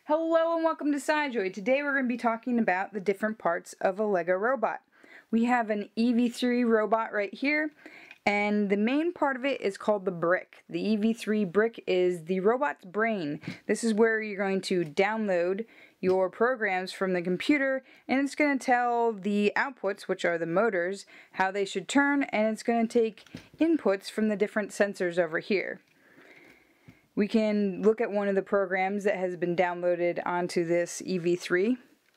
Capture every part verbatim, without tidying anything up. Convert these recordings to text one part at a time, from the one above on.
Hello and welcome to SciJoy. Today we're going to be talking about the different parts of a Lego robot. We have an E V three robot right here, and the main part of it is called the brick. The E V three brick is the robot's brain. This is where you're going to download your programs from the computer, and it's going to tell the outputs, which are the motors, how they should turn, and it's going to take inputs from the different sensors over here. We can look at one of the programs that has been downloaded onto this E V three.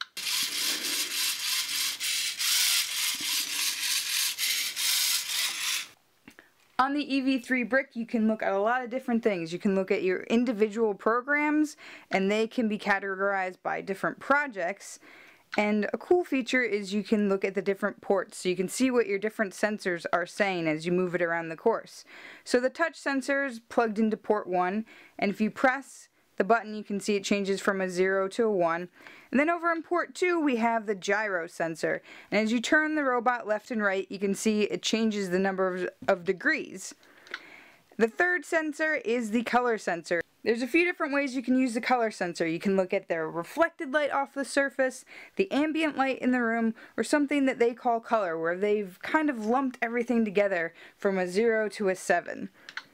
On the E V three brick, you can look at a lot of different things. You can look at your individual programs, and they can be categorized by different projects. And a cool feature is you can look at the different ports, so you can see what your different sensors are saying as you move it around the course. So the touch sensor is plugged into port one, and if you press the button you can see it changes from a zero to a one. And then over in port two we have the gyro sensor, and as you turn the robot left and right you can see it changes the number of, of degrees. The third sensor is the color sensor. There's a few different ways you can use the color sensor. You can look at the reflected light off the surface, the ambient light in the room, or something that they call color, where they've kind of lumped everything together from a zero to a seven.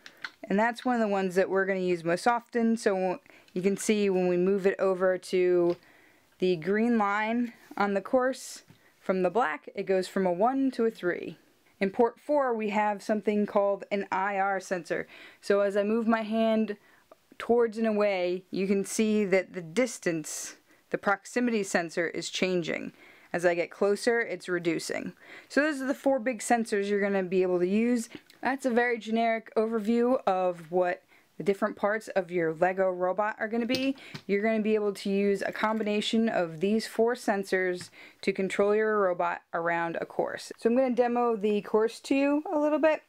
And that's one of the ones that we're going to use most often. So you can see when we move it over to the green line on the course, from the black, it goes from a one to a three. In port four we have something called an I R sensor. So as I move my hand towards and away, you can see that the distance, the proximity sensor, is changing. As I get closer, it's reducing. So those are the four big sensors you're going to be able to use. That's a very generic overview of what the different parts of your Lego robot are going to be. You're going to be able to use a combination of these four sensors to control your robot around a course. So I'm going to demo the course to you a little bit.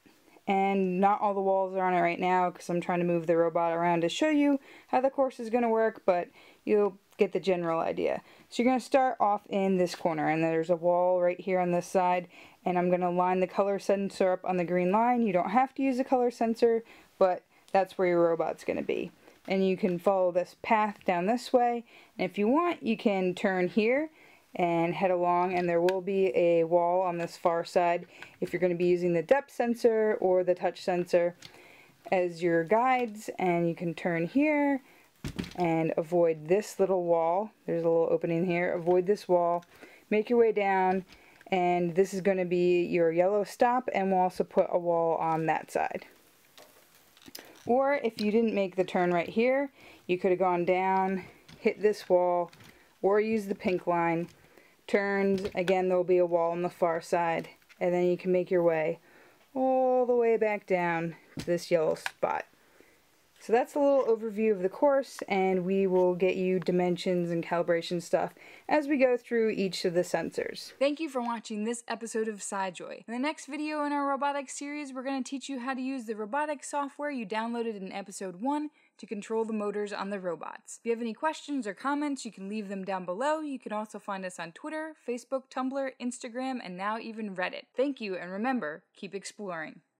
And not all the walls are on it right now because I'm trying to move the robot around to show you how the course is going to work, but you'll get the general idea. So you're going to start off in this corner, and there's a wall right here on this side, and I'm going to line the color sensor up on the green line. You don't have to use a color sensor, but that's where your robot's going to be. And you can follow this path down this way, and if you want you can turn here and head along, and there will be a wall on this far side if you're going to be using the depth sensor or the touch sensor as your guides. And you can turn here and avoid this little wall. There's a little opening here. Avoid this wall, make your way down, and this is going to be your yellow stop, and we'll also put a wall on that side. Or if you didn't make the turn right here, you could have gone down, hit this wall, or use the pink line, turned. Again, there will be a wall on the far side, and then you can make your way all the way back down to this yellow spot. So that's a little overview of the course, and we will get you dimensions and calibration stuff as we go through each of the sensors. Thank you for watching this episode of SciJoy. In the next video in our robotics series, we're going to teach you how to use the robotics software you downloaded in episode one to control the motors on the robots. If you have any questions or comments, you can leave them down below. You can also find us on Twitter, Facebook, Tumblr, Instagram, and now even Reddit. Thank you, and remember, keep exploring.